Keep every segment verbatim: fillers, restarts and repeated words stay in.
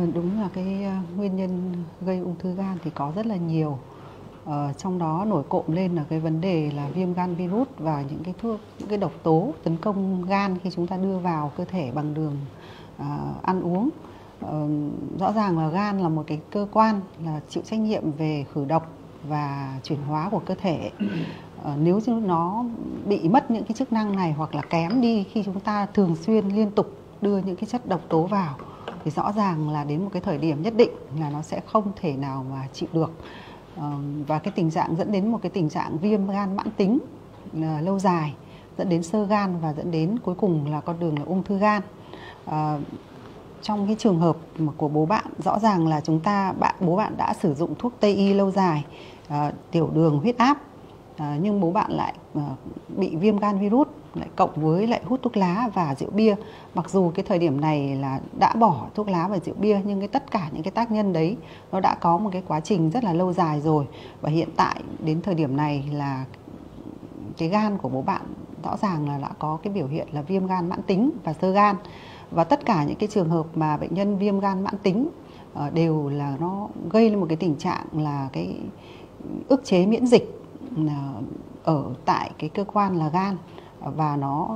Đúng là cái nguyên nhân gây ung thư gan thì có rất là nhiều. Ờ, trong đó nổi cộm lên là cái vấn đề là viêm gan virus và những cái thuốc, những cái độc tố tấn công gan khi chúng ta đưa vào cơ thể bằng đường à, ăn uống. Ờ, rõ ràng là gan là một cái cơ quan là chịu trách nhiệm về khử độc và chuyển hóa của cơ thể. Ờ, nếu như nó bị mất những cái chức năng này hoặc là kém đi khi chúng ta thường xuyên liên tục đưa những cái chất độc tố vào thì rõ ràng là đến một cái thời điểm nhất định là nó sẽ không thể nào mà chịu được. Ờ, và cái tình trạng dẫn đến một cái tình trạng viêm gan mãn tính là lâu dài, dẫn đến xơ gan và dẫn đến cuối cùng là con đường là ung thư gan. Ờ, trong cái trường hợp của bố bạn, rõ ràng là chúng ta bạn bố bạn đã sử dụng thuốc Tây y lâu dài, uh, tiểu đường, huyết áp, uh, nhưng bố bạn lại uh, bị viêm gan virus, lại cộng với lại hút thuốc lá và rượu bia. Mặc dù cái thời điểm này là đã bỏ thuốc lá và rượu bia, nhưng cái tất cả những cái tác nhân đấy nó đã có một cái quá trình rất là lâu dài rồi, và hiện tại đến thời điểm này là cái gan của bố bạn rõ ràng là đã có cái biểu hiện là viêm gan mãn tính và xơ gan. Và tất cả những cái trường hợp mà bệnh nhân viêm gan mãn tính uh, đều là nó gây lên một cái tình trạng là cái ức chế miễn dịch uh, ở tại cái cơ quan là gan, uh, và nó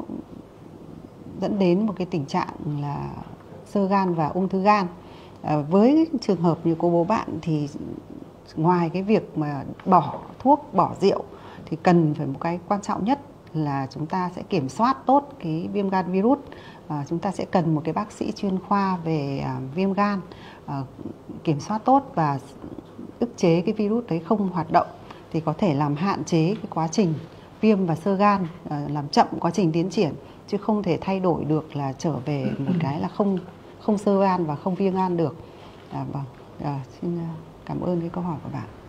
dẫn đến một cái tình trạng là xơ gan và ung thư gan. Uh, với trường hợp như cô bố bạn thì ngoài cái việc mà bỏ thuốc, bỏ rượu thì cần phải một cái quan trọng nhất là chúng ta sẽ kiểm soát tốt cái viêm gan virus. À, chúng ta sẽ cần một cái bác sĩ chuyên khoa về à, viêm gan à, kiểm soát tốt và ức chế cái virus đấy không hoạt động thì có thể làm hạn chế cái quá trình viêm và xơ gan, à, làm chậm quá trình tiến triển, chứ không thể thay đổi được là trở về một cái là không không xơ gan và không viêm gan được. À, vâng, à, xin cảm ơn cái câu hỏi của bạn.